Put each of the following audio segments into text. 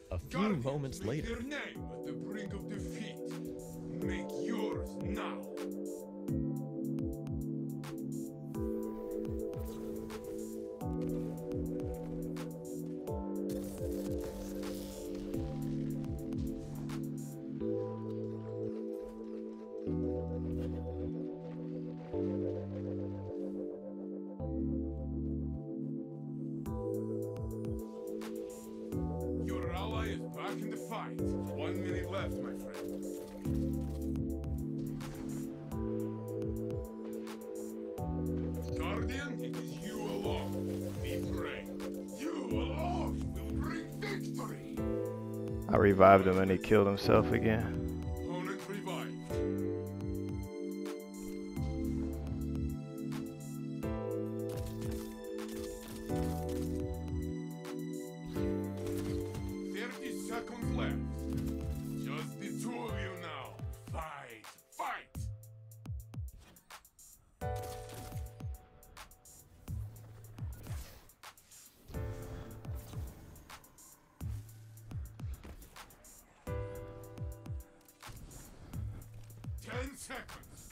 A few moments later. Their name at the brink of defeat. Make yours now. Your ally is back in the fight. 1 minute left, my friend. Guardian, it is you alone. Be brave. You alone will bring victory. I revived him and he killed himself again. Opponent revived. Seconds left. Just the two of you now. Fight! Fight! Ten seconds.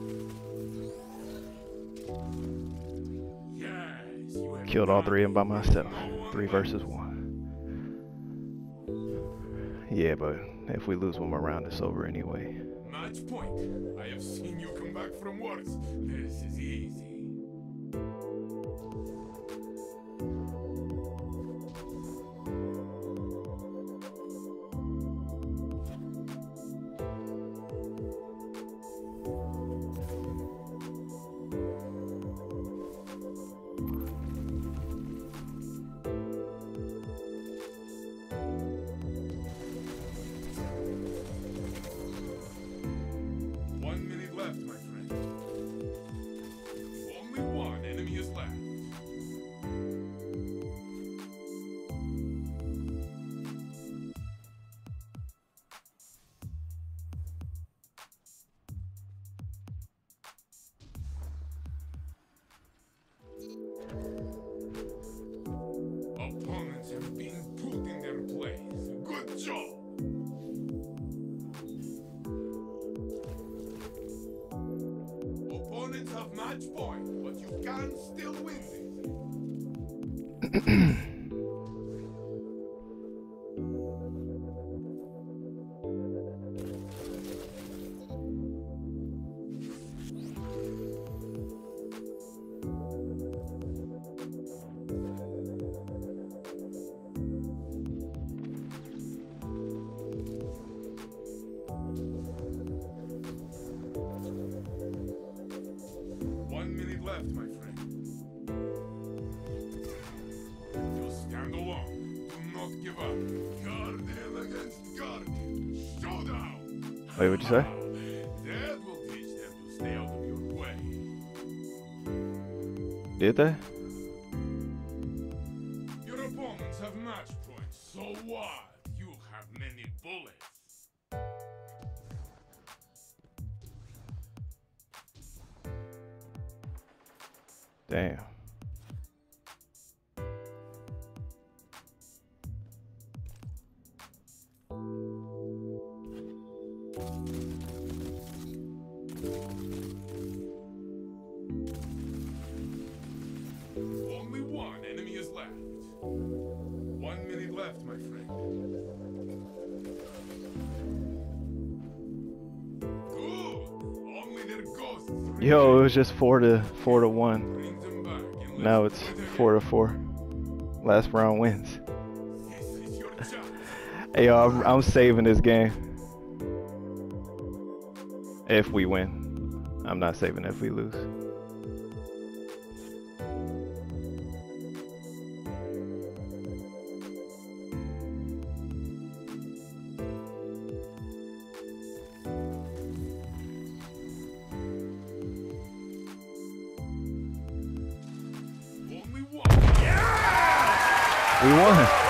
Yes, you have Killed all three of them by myself. No one 3 left. versus 1. Yeah, but if we lose one more round, it's over anyway. Match point. I have seen you come back from worse. This is easy. Left, my friend. Only one enemy is left. Opponents have been put in their place. Good job. Opponents have match point, but you can still win this. Left, my friend. You stand alone. Do not give up. Guardian against Guardian. Showdown! Wait, what'd you say? That will teach them to stay out of your way. Did they? Your opponents have match points, so what? You have many bullets. Damn. Only one enemy is left. 1 minute left, my friend. Good. Only their ghosts remain. Yo, it was just 4 to 1. Bring them back and Now let's it's do it again. 4 to 4. Last round wins. This is your chance. Hey, yo, I'm saving this game. If we win. I'm not saving if we lose. Only one. We won.